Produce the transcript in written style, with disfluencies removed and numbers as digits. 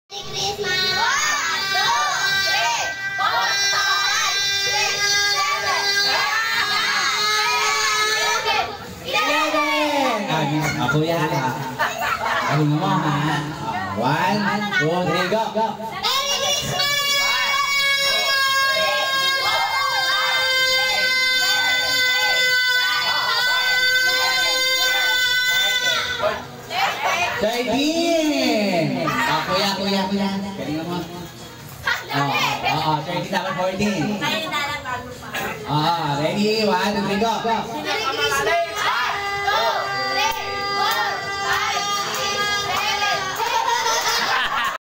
Ako yan ha. Ako mo ha. 1, 2, 3, go! Merry Christmas! Thirteen! Kuya. Galingan mo. Oo, 30 dapat 14. Tayo na lang bago pa. Ready? 1, 2, 3, go! Merry Christmas!